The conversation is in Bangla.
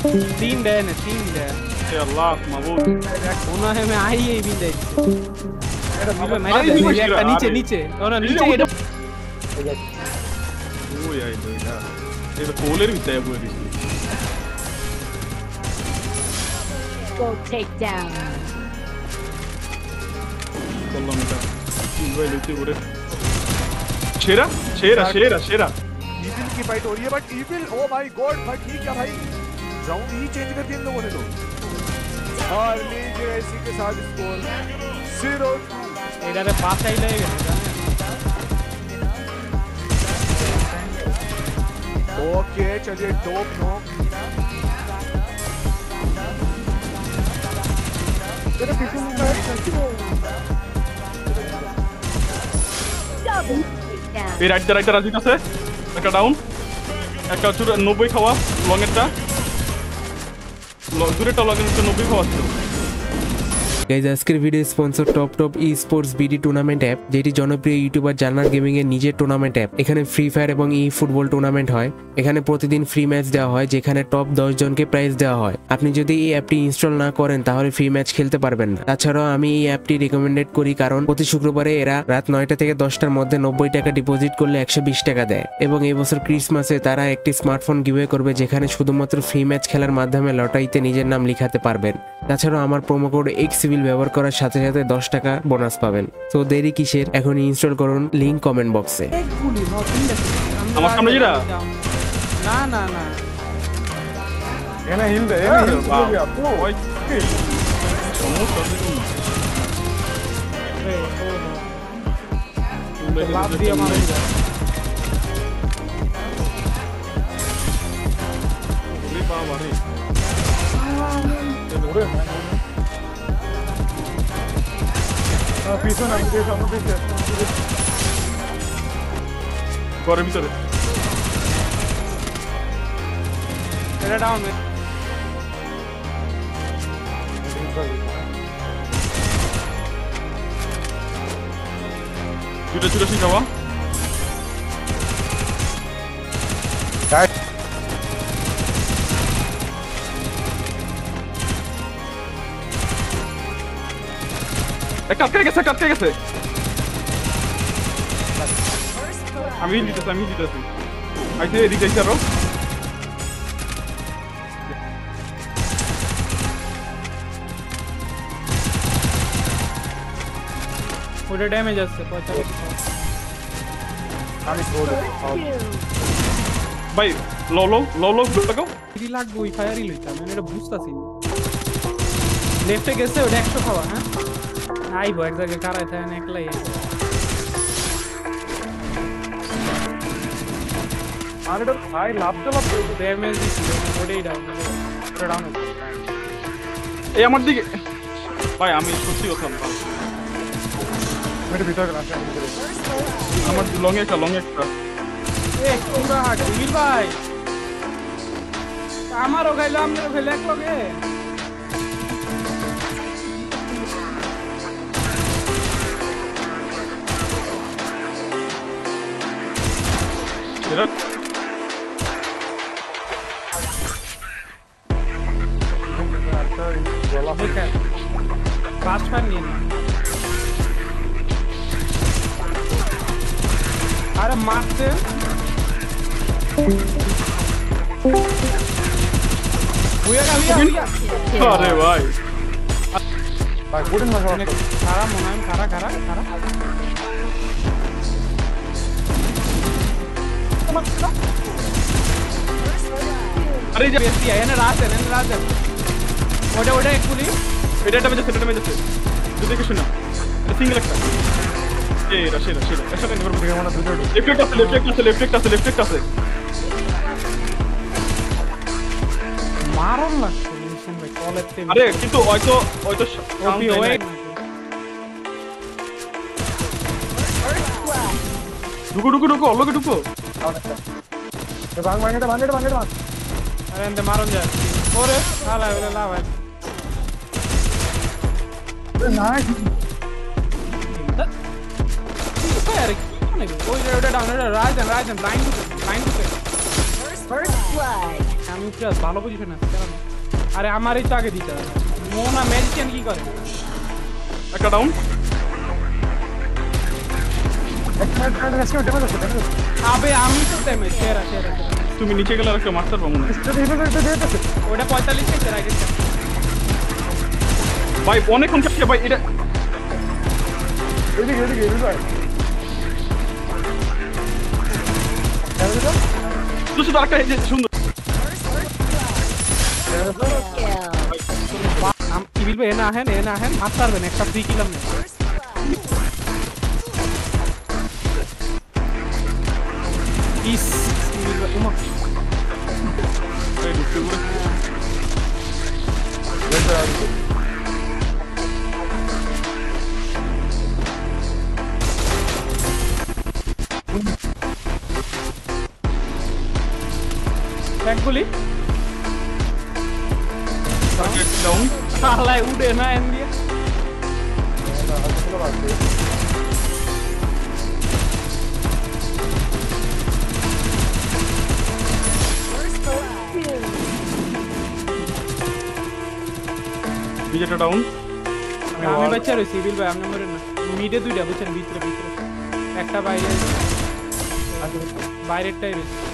तीन डैन है, तीन डैन। अल्लाह माबूद उन्होंने मैं आई ही भी दे मेरे नीचे नीचे दोनों नीचे ओ यार ये तो कोलर भी तय हुआ है Go take down. चलो मेरा भाई लेते पूरे शेरा शेरा शेरा शेरा ईविल की फाइट हो रही है but evil oh my god भाई ठीक है भाई राउंड ही चेंज कर दिया इन लोगों ने तो और लीजिए इसी के साथ स्कोर 0 इधर पास आई लगेगा ओके चलिए टॉप नो तेरे पीछे में এই রাইট রাইট আছে একটা ডাউন একটা চুর 90 খাওয়া লং এরটা দূরেটা লং এর 90 খাওয়া ছিল গাইজ আজকের video sponsor top esports BD tournament app, যেটি জনপ্রিয় ইউটিউবার জান্নাত গেমিং এর নিজের টুর্নামেন্ট অ্যাপ। এখানে ফ্রি ফায়ার এবং ই ফুটবল টুর্নামেন্ট হয়। এখানে প্রতিদিন ফ্রি ম্যাচ দেওয়া হয়, যেখানে টপ 10 জনকে প্রাইজ দেওয়া হয়। আপনি যদি এই অ্যাপটি ইনস্টল না করেন তাহলে ফ্রি ম্যাচ খেলতে পারবেন না। তাছাড়াও আমি এই অ্যাপটি রিকমেন্ডেড করি, কারণ প্রতি শুক্রবারে এরা রাত 9টা থেকে 10টার মধ্যে 90 টাকা ডিপোজিট করলে 120 টাকা দেয়। এবং এই বছর ক্রিসমাসে তারা একটি স্মার্টফোন গিভওয়ে করবে, যেখানে শুধুমাত্র ফ্রি ম্যাচ খেলার মাধ্যমে লটারিতে নিজের নাম লিখাতে পারবেন। তাছাড়াও আমার প্রোমো কোড এক্সসিভিল ব্যবহার করার সাথে সাথে 10 টাকা বোনাস পাবেন। তো দেরি কিসের, এখন ইনস্টল করুন, লিংক কমেন্ট বক্সে। আমার সামনে যেটা না না না এনা হিল দে এনা হিল দে আপু ওই সমস্যা নেই লাভ দিয়ে মারা যায় ওরে বাবা রে ওরে পিছনে আমাদের সামনে ঘরের ভিতরে এটা ডাউন দুটো ছিল সে যাওয়া কাটকে গেছে আমি দিতেছি আইতে এদিকে আইতে আরো ওটা ড্যামেজ আছে 45 আমি ছোড় ভাই লো লাগাও কি লাগবে ওই ফায়ারই লইতাম আমি এটা বুঝতাছি লেফটে গেছে ওটা 100 খাওয়া হ্যাঁ আইবো এক জায়গায় কারাই থাকে না একলাই আরে তো ভাই লাভতে ড্যামেজ দিছিল ওটাই ডাউন ওটা ডাউন এই আমার দিকে ভাই আমি সত্যি কথা বললাম মেরে ভিতরে গেল আমার লং একটা এ পুরা হাট মিল ভাই আমারও গাইলো আমরাও খেলে এক লগে এরা फास्ट फायर नहीं है अरे मारते अरे भाई भाई पुडिंग में खारा मोनाम खारा अरे जब बेस्ती है ना रात है ওটা এক পুলি এটা ড্যামেজ আছে তুই দেখে শুনা সিঙ্গেল একটা এই রাশে এসব নেবার পরে আমরা দুটো লেফট আছে মারন লাগছে মিশন ভাই কলেতে আরে কিন্তু হয়তো ওপি ওয়ে ঢুকো অলগে ঢুকো ভাঙ আরে এন্ড মারন যায় ওরে আলা ওরে লা ভাই नाइस यार ओए ओटा डाउन ओटा Rajan blind to First blood. আমি পুরো ভালো পজিশনে আছি কেন? আরে আমারই তো আগে দিতে হবে। মোনা ম্যাজিশিয়ান কি করে? একটা ডাউন। আবে আমি তো ড্যামেজ সেরা। তুমি নিচে গেলে আর একটা মারতে পারবো না ওটা 45 থেকে রাইট ভাই, অনেকক্ষণ চাচ্ছে ভাই এটা। শুধু আরেকটা এই যে সুন্দর। ইবিল ভাই এনা হেন মারতে পারবেন একটা ফ্রি কিলাম না ইস ইবিল ভাই উমা এই ঢুকতে পুরো ব্যাকগুলি ডাউন। শালাই উড়ে না এন দিয়ে বিজেটা ডাউন। আমি বাচ্চা রয়েছি ইবিল ভাই আপনি মরেন না মিডে দুইটা বুঝছেন ভিতরে একটা বাইরেরটাই রয়েছে